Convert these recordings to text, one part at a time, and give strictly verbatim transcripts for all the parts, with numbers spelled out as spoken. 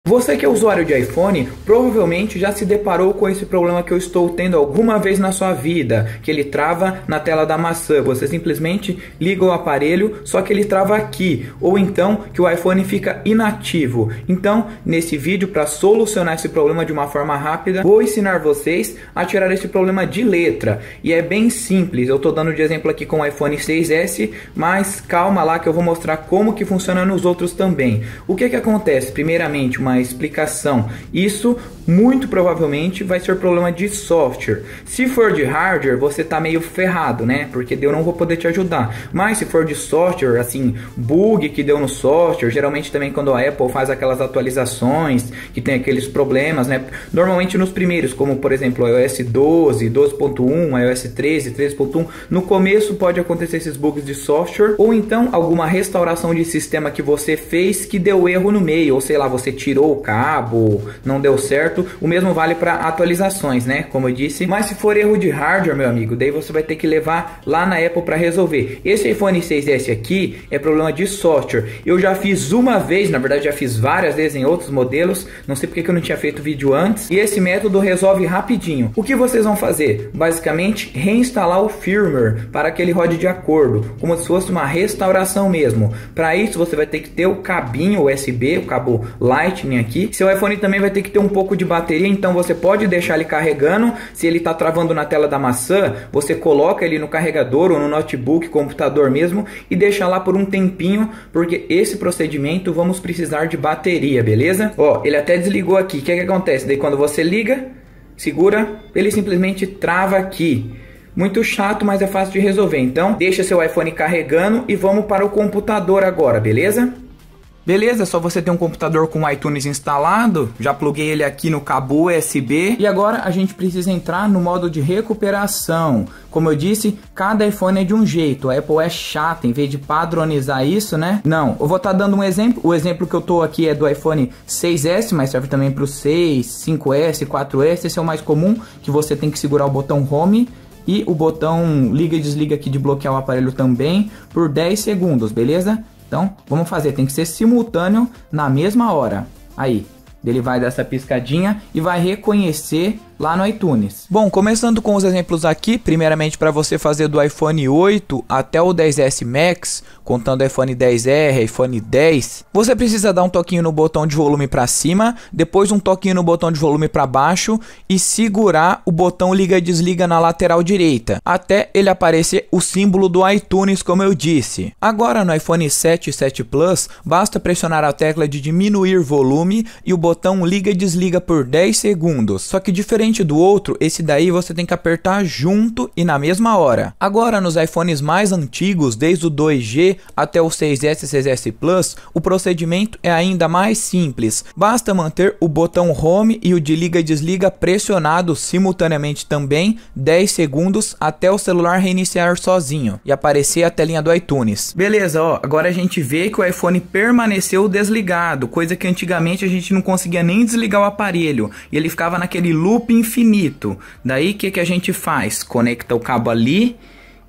Você que é usuário de iPhone, provavelmente já se deparou com esse problema que eu estou tendo alguma vez na sua vida, que ele trava na tela da maçã. Você simplesmente liga o aparelho, só que ele trava aqui, ou então que o iPhone fica inativo. Então, nesse vídeo, para solucionar esse problema de uma forma rápida, vou ensinar vocês a tirar esse problema de letra. E é bem simples, eu estou dando de exemplo aqui com o iPhone seis S, mas calma lá que eu vou mostrar como que funciona nos outros também. O que que acontece? Primeiramente, uma explicação. Isso muito provavelmente vai ser problema de software. Se for de hardware, você tá meio ferrado, né? Porque eu não vou poder te ajudar. Mas se for de software, assim, bug que deu no software, geralmente também quando a Apple faz aquelas atualizações que tem aqueles problemas, né? Normalmente nos primeiros, como por exemplo o iOS doze, doze ponto um, iOS treze, treze ponto um, no começo pode acontecer esses bugs de software, ou então alguma restauração de sistema que você fez que deu erro no meio, ou sei lá, você tirou o cabo, não deu certo. O mesmo vale para atualizações, né? Como eu disse. Mas se for erro de hardware, meu amigo, daí você vai ter que levar lá na Apple para resolver. Esse iPhone seis S aqui é problema de software. Eu já fiz uma vez, na verdade já fiz várias vezes em outros modelos. Não sei porque que eu não tinha feito vídeo antes. E esse método resolve rapidinho. O que vocês vão fazer? Basicamente, reinstalar o firmware para que ele rode de acordo, como se fosse uma restauração mesmo. Para isso, você vai ter que ter o cabinho U S B, o cabo Lightning aqui. Seu iPhone também vai ter que ter um pouco de bateria, então você pode deixar ele carregando. Se ele está travando na tela da maçã, você coloca ele no carregador ou no notebook, computador mesmo, e deixa lá por um tempinho, porque esse procedimento vamos precisar de bateria, beleza? Ó, ele até desligou aqui. O que é que acontece? Daí quando você liga, segura, ele simplesmente trava aqui. Muito chato, mas é fácil de resolver. Então, deixa seu iPhone carregando e vamos para o computador agora, beleza? Beleza, é só você ter um computador com o iTunes instalado. Já pluguei ele aqui no cabo U S B. E agora a gente precisa entrar no modo de recuperação. Como eu disse, cada iPhone é de um jeito. A Apple é chata, em vez de padronizar isso, né? Não, eu vou estar dando um exemplo. O exemplo que eu tô aqui é do iPhone seis S, mas serve também para o seis, cinco S, quatro S. Esse é o mais comum, que você tem que segurar o botão Home e o botão liga e desliga aqui de bloquear o aparelho também por dez segundos, beleza? Então, vamos fazer, tem que ser simultâneo na mesma hora. Aí, ele vai dar essa piscadinha e vai reconhecer lá no iTunes. Bom, começando com os exemplos aqui, primeiramente para você fazer do iPhone oito até o dez S Max, contando iPhone dez R, iPhone dez, você precisa dar um toquinho no botão de volume para cima, depois um toquinho no botão de volume para baixo e segurar o botão liga e desliga na lateral direita, até ele aparecer o símbolo do iTunes, como eu disse. Agora no iPhone sete e sete Plus, basta pressionar a tecla de diminuir volume e o botão liga e desliga por dez segundos, só que diferente do outro, esse daí você tem que apertar junto e na mesma hora. Agora nos iPhones mais antigos, desde o dois G até o seis S e seis S Plus, o procedimento é ainda mais simples. Basta manter o botão Home e o de liga e desliga pressionados simultaneamente também dez segundos até o celular reiniciar sozinho e aparecer a telinha do iTunes. Beleza, ó, agora a gente vê que o iPhone permaneceu desligado, coisa que antigamente a gente não conseguia nem desligar o aparelho e ele ficava naquele loop infinito. Daí o que que a gente faz? Conecta o cabo ali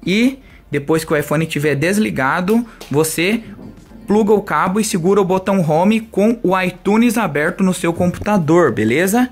e depois que o iPhone estiver desligado, você pluga o cabo e segura o botão Home com o iTunes aberto no seu computador, beleza?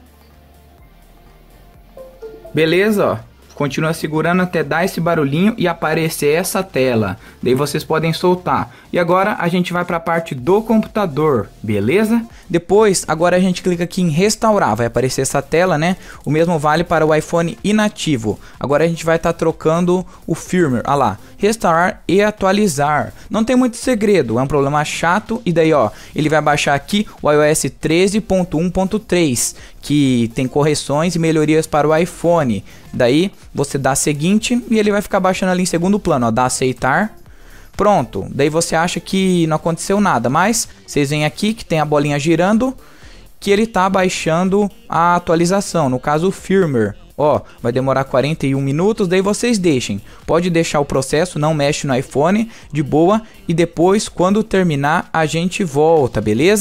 Beleza, ó. Continua segurando até dar esse barulhinho e aparecer essa tela. Daí vocês podem soltar. E agora a gente vai para a parte do computador, beleza? Depois, agora a gente clica aqui em restaurar. Vai aparecer essa tela, né? O mesmo vale para o iPhone inativo. Agora a gente vai estar tá trocando o firmware. Olha lá. Restaurar e atualizar. Não tem muito segredo, é um problema chato. E daí, ó, ele vai baixar aqui o iOS treze ponto um ponto três, que tem correções e melhorias para o iPhone. Daí você dá seguinte e ele vai ficar baixando ali em segundo plano, ó, dá aceitar. Pronto, daí você acha que não aconteceu nada, mas vocês veem aqui que tem a bolinha girando, que ele tá baixando a atualização, no caso o firmware. Ó, vai demorar quarenta e um minutos, daí vocês deixem. Pode deixar o processo, não mexe no iPhone, de boa. E depois, quando terminar, a gente volta, beleza?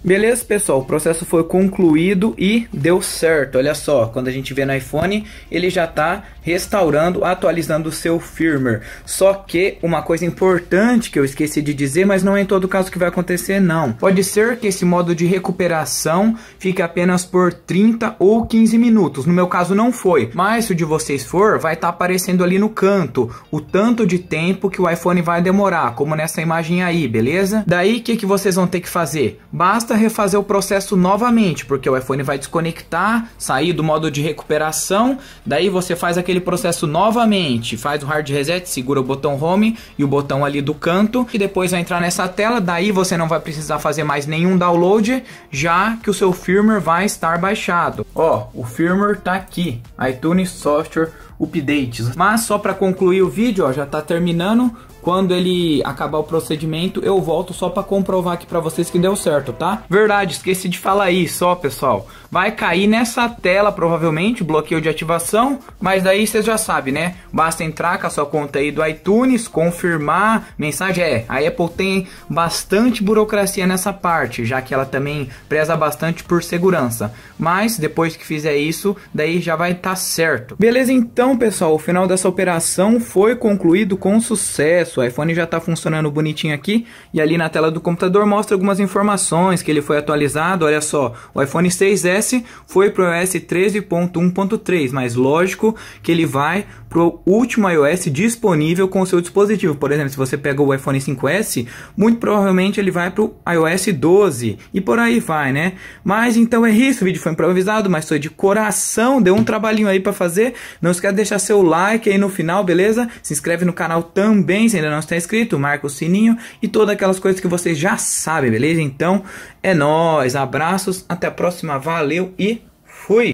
Beleza, pessoal, o processo foi concluído e deu certo. Olha só, quando a gente vê no iPhone, ele já está restaurando, atualizando o seu firmware. Só que uma coisa importante que eu esqueci de dizer, mas não é em todo caso que vai acontecer, não. Pode ser que esse modo de recuperação fique apenas por trinta ou quinze minutos. No meu caso não foi, mas se o de vocês for, vai estar aparecendo ali no canto o tanto de tempo que o iPhone vai demorar, como nessa imagem aí, beleza? Daí, o que, que vocês vão ter que fazer? Basta refazer o processo novamente, porque o iPhone vai desconectar, sair do modo de recuperação, daí você faz aquele processo novamente, faz o hard reset, segura o botão home e o botão ali do canto, e depois vai entrar nessa tela, daí você não vai precisar fazer mais nenhum download, já que o seu firmware vai estar baixado. Ó, o firmware tá aqui, iTunes Software Updates. Mas só para concluir o vídeo, ó, já tá terminando. Quando ele acabar o procedimento, eu volto só para comprovar aqui para vocês que deu certo, tá? Verdade, esqueci de falar isso, ó, pessoal. Vai cair nessa tela, provavelmente, bloqueio de ativação, mas daí vocês já sabem, né? Basta entrar com a sua conta aí do iTunes, confirmar, mensagem é... A Apple tem bastante burocracia nessa parte, já que ela também preza bastante por segurança. Mas, depois que fizer isso, daí já vai estar certo. Beleza, então, pessoal, o final dessa operação foi concluído com sucesso. O iPhone já está funcionando bonitinho aqui, e ali na tela do computador mostra algumas informações que ele foi atualizado. Olha só, o iPhone seis S foi para o iOS treze ponto um ponto três, mas lógico que ele vai para o último iOS disponível com o seu dispositivo. Por exemplo, se você pega o iPhone cinco S, muito provavelmente ele vai para o iOS doze e por aí vai, né? Mas então é isso, o vídeo foi improvisado, mas foi de coração, deu um trabalhinho aí para fazer. Não esquece de deixar seu like aí no final, beleza? Se inscreve no canal também, se ainda não está inscrito, marca o sininho e todas aquelas coisas que vocês já sabem, beleza? Então é nóis, abraços, até a próxima, valeu e fui!